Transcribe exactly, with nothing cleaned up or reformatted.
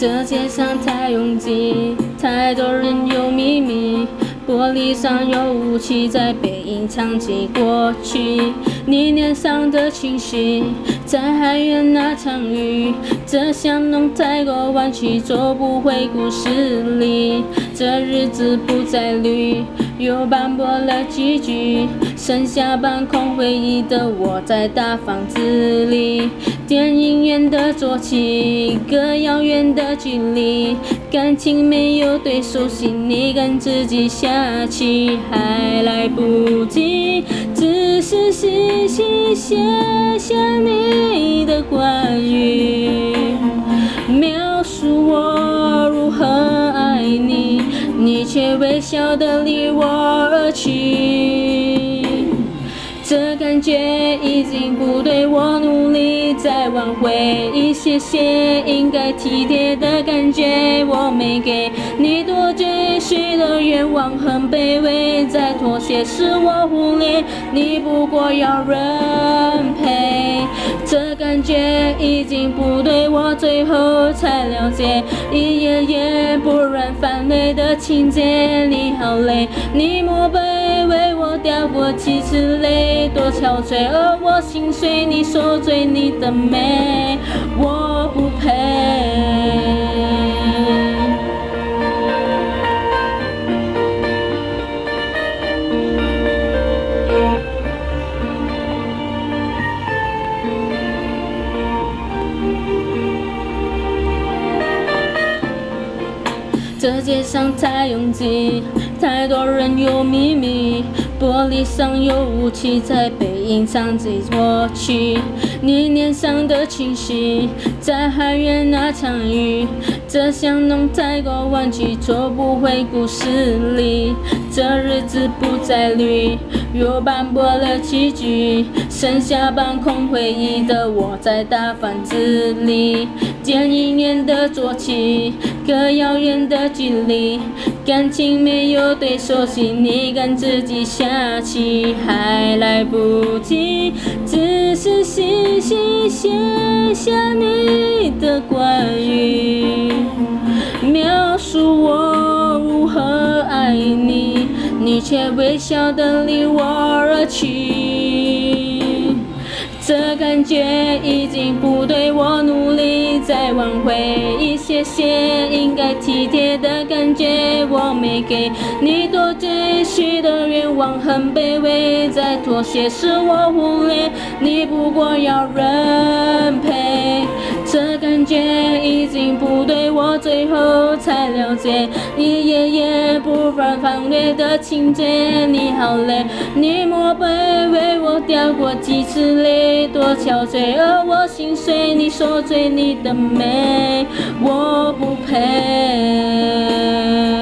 这街上太拥挤，太多人有秘密，玻璃上有雾气在被隐藏起过去。你脸上的清晰，在海边那场雨，这香浓太过弯曲，走不回故事里。这日子不再绿，又斑驳了几句，剩下半空回忆的我在大房子里。电影院的坐骑，隔遥远的距离，感情没有对手戏，你跟自己下棋还来不及，只是细细写下你的关于，描述我如何爱你，你却微笑地离我而去。这感觉已经不对，我努力再挽回一些些应该体贴的感觉，我没给你多追许的愿望很卑微，再妥协是我忽略，你不过要人陪。这感觉已经不对，我最后才了解，一页页不染泛泪的情节，你好累，你莫背为我掉过几次泪，多憔悴，而我心碎，你受罪，你的美我不配。这街上太拥挤，太多人有秘密，玻璃上有雾气在被隐藏起过去。你脸上的清晰，在海边那场雨，这香浓太过弯曲，走不回故事里。这日子不再绿，又斑驳了几句，剩下半空回忆的我在大房子里。电影院的坐骑，隔遥远的距离，感情没有对手戏，你跟自己下棋还来不及，只是细细写下你的关于，描述我如何爱你，你却微笑地离我而去。这感觉已经不对，我努力再挽回一些些应该体贴的感觉，我没给你多追许的愿望很卑微，再妥协是我忽略，你不过要人陪。这感觉已经不对，我最后才了解，一页页不染泛泪的情节，你好累，你莫背为我掉过几次泪，多憔悴，而我心碎，你受罪，你的美我不配。